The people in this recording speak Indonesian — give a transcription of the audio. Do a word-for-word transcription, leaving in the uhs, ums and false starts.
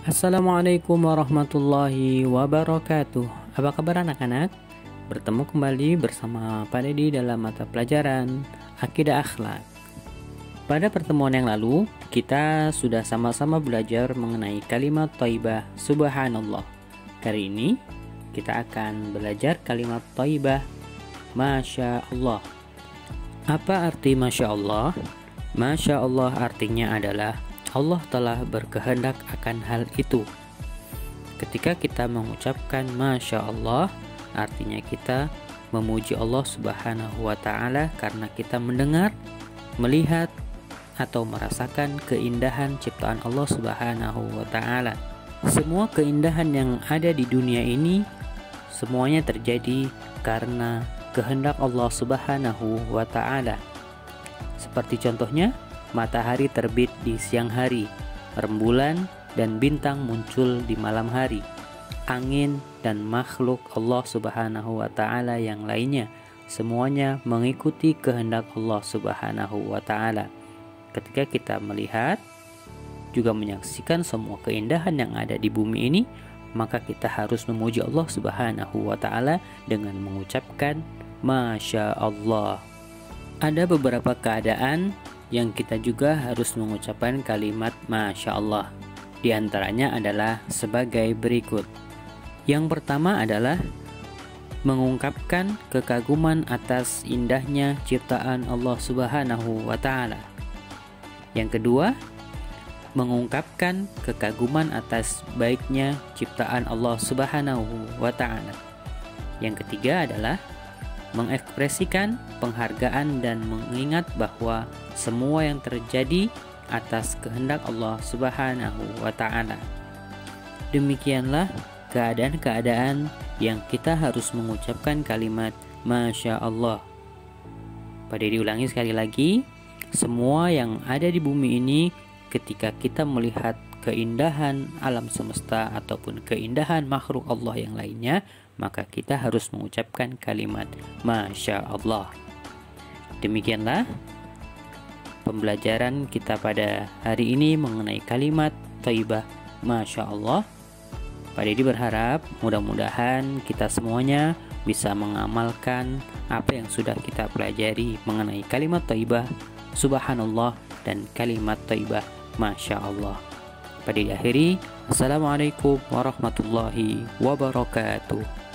Assalamualaikum warahmatullahi wabarakatuh. Apa kabar anak-anak? Bertemu kembali bersama Pak Dedi dalam mata pelajaran Akidah Akhlak. Pada pertemuan yang lalu, kita sudah sama-sama belajar mengenai kalimat thayyibah subhanallah. Kali ini, kita akan belajar kalimat thayyibah masya Allah. Apa arti masya Allah? Masya Allah artinya adalah Allah telah berkehendak akan hal itu. Ketika kita mengucapkan Masya Allah, artinya kita memuji Allah Subhanahu wa Ta'ala karena kita mendengar, melihat, atau merasakan keindahan ciptaan Allah Subhanahu wa Ta'ala. Semua keindahan yang ada di dunia ini semuanya terjadi karena kehendak Allah Subhanahu wa Ta'ala. Seperti contohnya, matahari terbit di siang hari, rembulan dan bintang muncul di malam hari, angin dan makhluk Allah Subhanahu wa Ta'ala yang lainnya, semuanya mengikuti kehendak Allah Subhanahu wa Ta'ala. Ketika kita melihat juga menyaksikan semua keindahan yang ada di bumi ini, maka kita harus memuji Allah Subhanahu wa Ta'ala dengan mengucapkan Masya Allah. Ada beberapa keadaan yang kita juga harus mengucapkan kalimat Masya Allah. Di antaranya adalah sebagai berikut. Yang pertama adalah mengungkapkan kekaguman atas indahnya ciptaan Allah Subhanahu wa Ta'ala. Yang kedua, mengungkapkan kekaguman atas baiknya ciptaan Allah Subhanahu wa Ta'ala. Yang ketiga adalah mengekspresikan penghargaan dan mengingat bahwa semua yang terjadi atas kehendak Allah Subhanahu wa Ta'ala. Demikianlah keadaan-keadaan yang kita harus mengucapkan kalimat Masya Allah. Pada diulangi sekali lagi, semua yang ada di bumi ini ketika kita melihat keindahan alam semesta ataupun keindahan makhluk Allah yang lainnya, maka kita harus mengucapkan kalimat Masya Allah. Demikianlah pembelajaran kita pada hari ini mengenai kalimat thayyibah Masya Allah. Pak Dedi berharap mudah-mudahan kita semuanya bisa mengamalkan apa yang sudah kita pelajari mengenai kalimat thayyibah subhanallah dan kalimat thayyibah Masya Allah. Pada diakhiri, Assalamualaikum warahmatullahi wabarakatuh.